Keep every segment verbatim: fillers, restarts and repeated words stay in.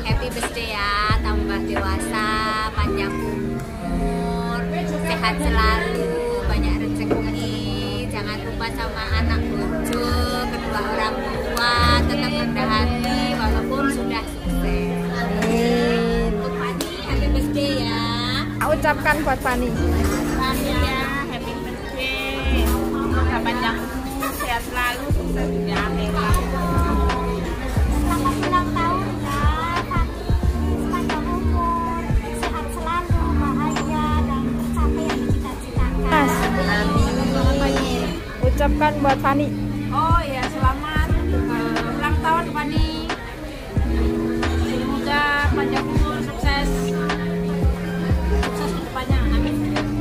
happy birthday ya, tambah dewasa, panjang umur, sehat selalu, banyak rezeki. Jangan lupa sama anak bojo, kedua orang tua, tetap rendah hati walaupun sudah sukses. Amin. Untuk Fanny, happy birthday ya. Ucapkan buat Fanny. Fanny ya, happy birthday. Semoga panjang umur, sehat selalu, sukses juga. Amin. Selamat ulang tahun ya, Fanny. Panjang umur, sehat selalu, bahagia dan tercapai yang dicita-citakan. Amin. Ucapkan buat Fanny. Oh ya, selamat uh, ulang tahun Fanny. Semoga panjang umur, sukses. Sukses ke depannya. Amin.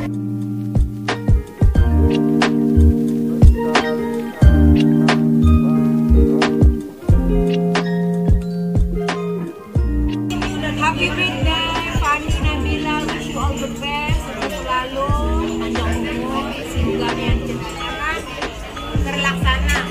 Happy birthday Fanny, Nabila, wish you all the best, sukses selalu, panjang umur, semoga yang dicita-citakan terlaksana.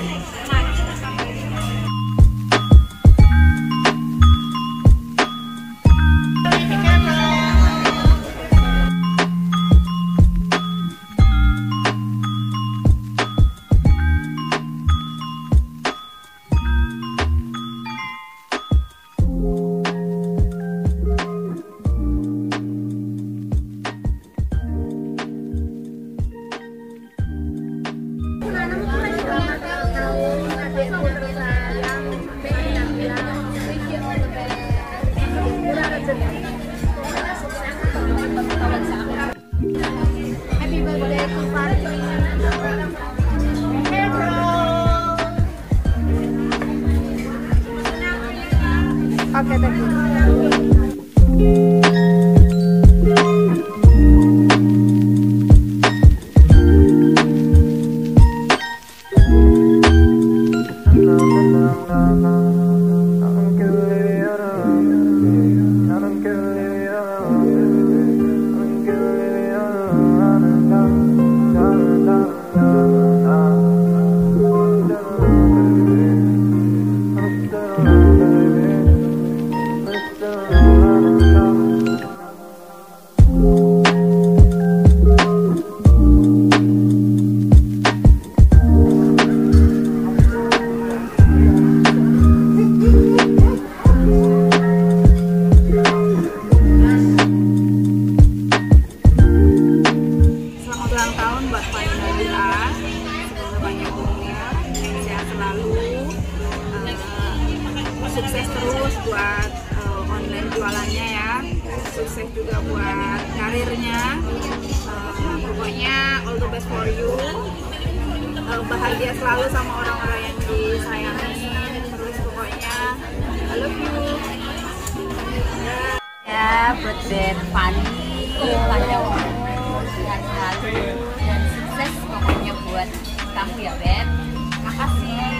Happy birthday to Fanny. Oke, thank you. Sukses terus buat uh, online jualannya ya, sukses juga buat karirnya, uh, pokoknya all the best for you, uh, bahagia selalu sama orang-orang yang disayangin, terus pokoknya I love you. Ya, birthday Fanny, panjang umur, sehat selalu, dan sukses pokoknya buat kamu ya, Beb. Makasih.